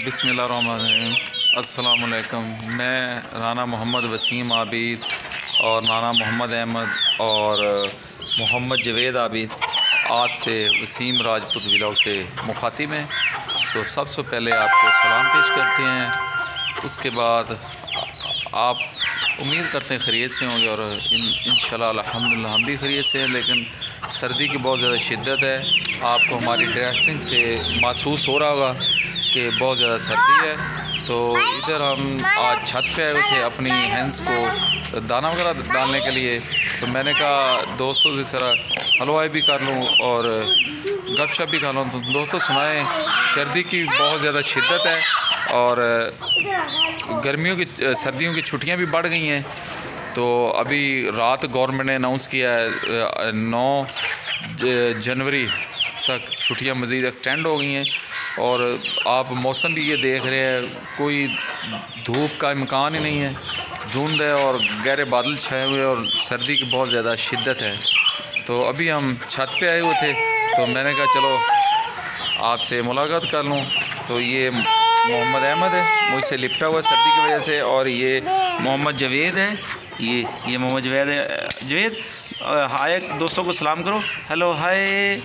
बिस्मिल्लाहिर्रहमानिर्रहीम। अस्सलाम वालेकुम। मैं राना मोहम्मद वसीम आबिद और राना मोहम्मद अहमद और मोहम्मद जवेद आबिद आपसे वसीम राजपूत व्लॉग से मुखातिब हैं। तो सबसे पहले आपको सलाम पेश करते हैं। उसके बाद आप उम्मीद करते हैं खैरियत से होंगे और इंशाल्लाह अल्हम्दुलिल्लाह हम भी खैरियत से हैं। लेकिन सर्दी की बहुत ज़्यादा शिद्दत है। आपको हमारी ड्रेसिंग से महसूस हो रहा होगा कि बहुत ज़्यादा सर्दी है। तो इधर हम आज छत पे आए हुए थे अपनी हैंड्स को दाना वगैरह डालने के लिए। तो मैंने कहा दोस्तों से ज़रा हलवाई भी कर लूँ और गपशप भी कर लूँ। तो दोस्तों सुनाएं, सर्दी की बहुत ज़्यादा शिद्दत है और सर्दियों की छुट्टियां भी बढ़ गई हैं। तो अभी रात गवर्नमेंट ने अनाउंस किया है 9 जनवरी तक छुट्टियां मज़ीद एक्सटेंड हो गई हैं। और आप मौसम भी ये देख रहे हैं, कोई धूप का इम्कान ही नहीं है। धुंध है और गहरे बादल छाए हुए और सर्दी की बहुत ज़्यादा शिद्दत है। तो अभी हम छत पे आए हुए थे तो मैंने कहा चलो आपसे मुलाकात कर लूँ। तो ये मोहम्मद अहमद है, मुझसे लिपटा हुआ सर्दी की वजह से। और ये मोहम्मद जवेद है, ये मोहम्मद जवेद है। जवेद हाय दोस्तों को सलाम करो, हेलो हाय।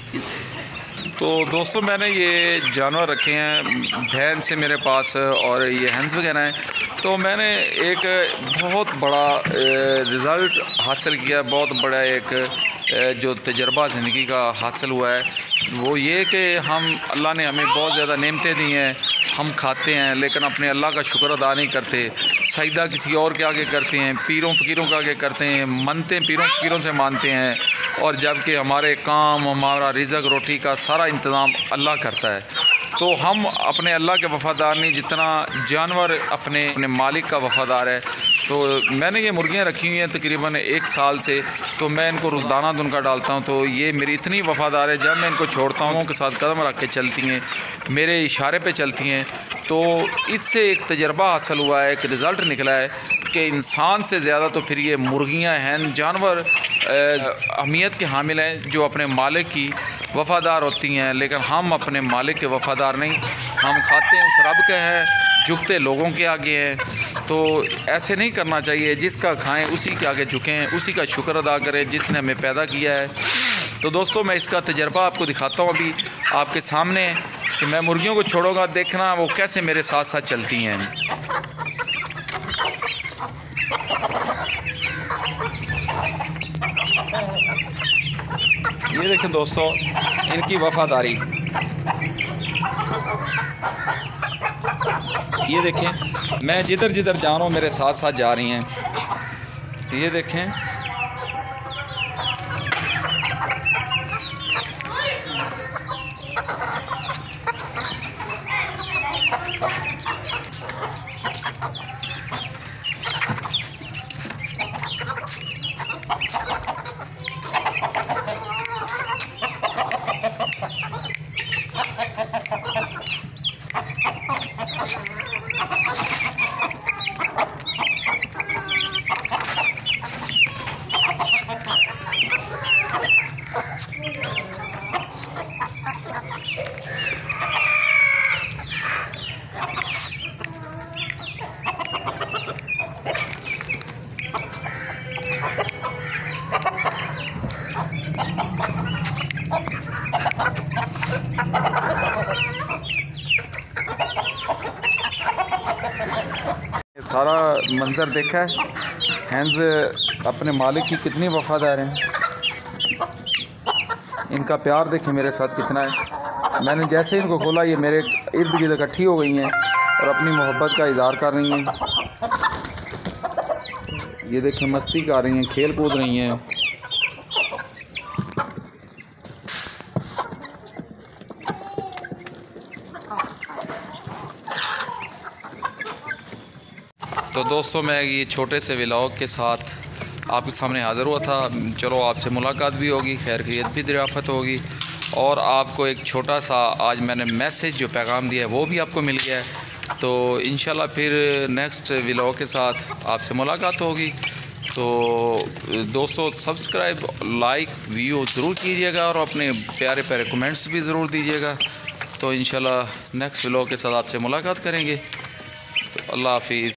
तो दोस्तों मैंने ये जानवर रखे हैं, भैंस से मेरे पास और ये हंस वगैरह हैं। तो मैंने एक बहुत बड़ा रिज़ल्ट हासिल किया, बहुत बड़ा एक जो तजर्बा ज़िंदगी का हासिल हुआ है वो ये कि अल्लाह ने हमें बहुत ज़्यादा नेमतें दी हैं। हम खाते हैं लेकिन अपने अल्लाह का शुक्र अदा नहीं करते। सजदा किसी और के आगे करते हैं, पीरों फ़कीरों के आगे करते हैं, मनते पीरों फ़कीरों से मानते हैं। और जबकि हमारे काम, हमारा रिज़्क़ रोटी का सारा इंतज़ाम अल्लाह करता है। तो हम अपने अल्लाह के वफ़ादार नहीं जितना जानवर अपने मालिक का वफ़ादार है। तो मैंने ये मुर्गियाँ रखी हुई हैं तकरीबन 1 साल से। तो मैं इनको रोज़ाना उनका डालता हूँ। तो ये मेरी इतनी वफ़ादार है, जब मैं इनको छोड़ता हूँ के साथ कदम रख के चलती हैं, मेरे इशारे पे चलती हैं। तो इससे एक तजर्बा हासिल हुआ है, एक रिज़ल्ट निकला है कि इंसान से ज़्यादा तो फिर ये मुर्गियाँ हैं, जानवर अहमियत के हामिल हैं जो अपने मालिक की वफ़ादार होती हैं। लेकिन हम अपने मालिक के वफ़ादार नहीं, हम खाते हैं उस रब के हैं, झुकते लोगों के आगे हैं। तो ऐसे नहीं करना चाहिए, जिसका खाएं उसी के आगे झुकें, उसी का शुक्र अदा करें जिसने हमें पैदा किया है। तो दोस्तों मैं इसका तजर्बा आपको दिखाता हूँ अभी आपके सामने कि मैं मुर्गियों को छोड़ूंगा, देखना वो कैसे मेरे साथ साथ चलती हैं। ये देखें दोस्तों इनकी वफ़ादारी, ये देखें मैं जिधर जिधर जा रहा हूँ मेरे साथ साथ जा रही हैं। ये देखें सारा मंज़र देखा है, हैंड्स अपने मालिक की कितनी वफ़ादार हैं। इनका प्यार देखें मेरे साथ कितना है। मैंने जैसे ही इनको खोला ये मेरे इर्द गिर्द इकट्ठी हो गई हैं और अपनी मोहब्बत का इज़हार कर रही हैं। ये देखें मस्ती कर रही हैं, खेल कूद रही हैं। तो दोस्तों मैं ये छोटे से व्लॉग के साथ आपके सामने हाज़िर हुआ था। चलो आपसे मुलाकात भी होगी, खैर खैरियत भी दरियाफ़त होगी और आपको एक छोटा सा आज मैंने मैसेज जो पैगाम दिया है वो भी आपको मिल गया है। तो इंशाल्लाह फिर नेक्स्ट व्लॉग के साथ आपसे मुलाकात होगी। तो दोस्तों सब्सक्राइब, लाइक, व्यू ज़रूर कीजिएगा और अपने प्यारे प्यारे कमेंट्स भी ज़रूर दीजिएगा। तो इंशाल्लाह नेक्स्ट व्लॉग के साथ आपसे मुलाकात करेंगे। तो अल्लाह हाफिज़।